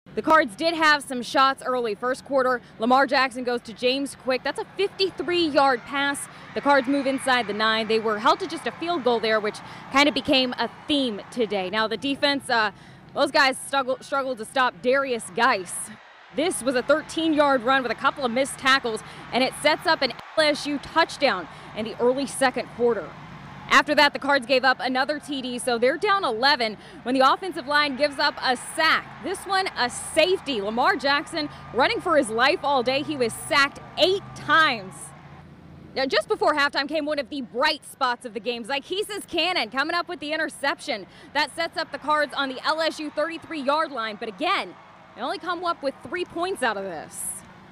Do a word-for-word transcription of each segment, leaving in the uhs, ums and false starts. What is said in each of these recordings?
The Cards did have some shots early. First quarter, Lamar Jackson goes to James Quick. That's a fifty-three yard pass. The Cards move inside the nine. They were held to just a field goal there, which kind of became a theme today. Now the defense, uh, those guys struggled, struggled to stop Darius Geis. This was a thirteen yard run with a couple of missed tackles, and it sets up an L S U touchdown in the early second quarter. After that, the Cards gave up another T D, so they're down eleven when the offensive line gives up a sack. This one, a safety. Lamar Jackson running for his life all day. He was sacked eight times. Now, just before halftime came one of the bright spots of the game. Zykesis Cannon coming up with the interception. That sets up the Cards on the L S U thirty-three yard line, but again, they only come up with three points out of this.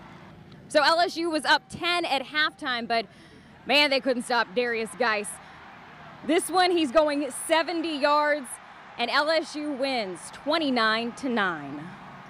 So L S U was up ten at halftime, but man, they couldn't stop Darius Geis. This one, he's going seventy yards, and L S U wins twenty-nine to nine.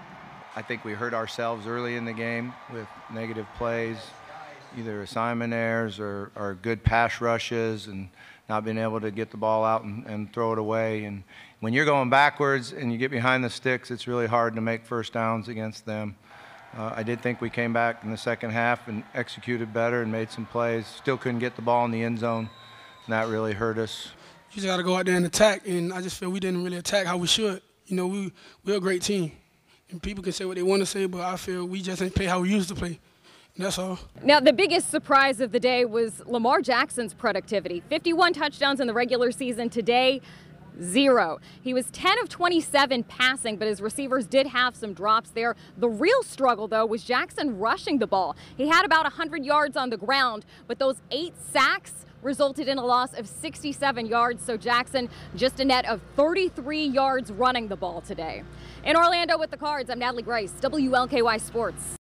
I think we hurt ourselves early in the game with negative plays, either assignment errors or, or good pass rushes, and not being able to get the ball out and, and throw it away. And when you're going backwards and you get behind the sticks, it's really hard to make first downs against them. Uh, I did think we came back in the second half and executed better and made some plays. Still couldn't get the ball in the end zone. And that really hurt us. You just got to go out there and attack, and I just feel we didn't really attack how we should. You know, we, we're a great team, and people can say what they want to say, but I feel we just didn't play how we used to play, and that's all. Now, the biggest surprise of the day was Lamar Jackson's productivity. fifty-one touchdowns in the regular season. Today, zero. He was ten of twenty-seven passing, but his receivers did have some drops there. The real struggle, though, was Jackson rushing the ball. He had about one hundred yards on the ground, but those eight sacks resulted in a loss of sixty-seven yards, so Jackson just a net of thirty-three yards running the ball today. In Orlando with the Cards, I'm Natalie Grace, W L K Y Sports.